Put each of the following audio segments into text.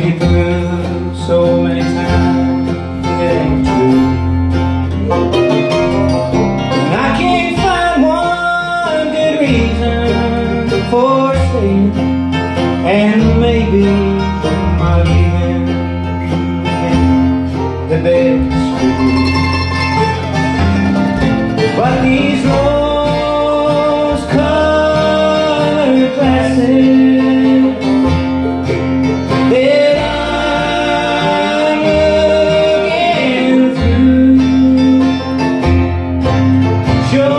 think it through so many times, it ain't true. And I can't find one good reason for staying, and maybe not even the best. But these rose-colored glasses that I'm looking through show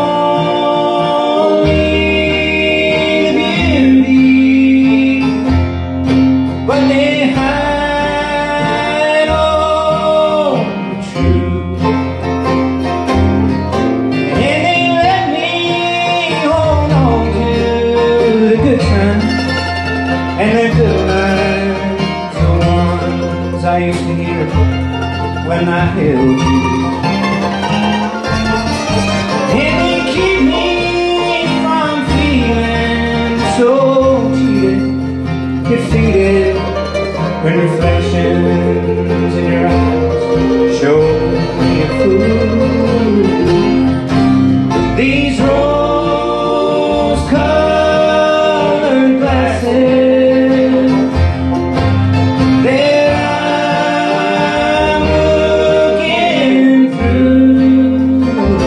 only the beauty, but they hide all the truth. And the good lines, the ones I used to hear when I held you, and they keep me from feeling so cheated, defeated, when reflections in your eyes show me a fool. These rose-colored glasses that I'm looking through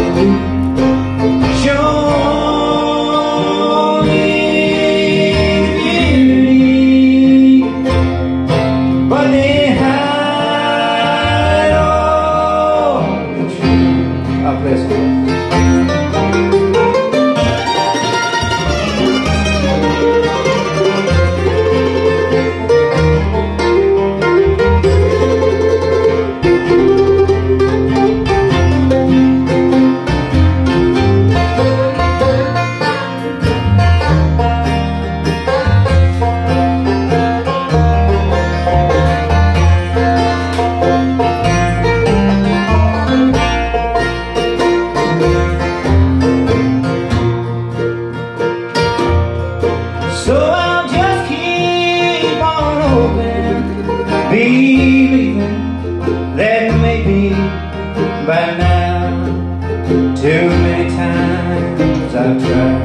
show me beauty, but they hide all the truth. God bless you. So I'll just keep on hoping, believing that maybe by now, too many times I've tried.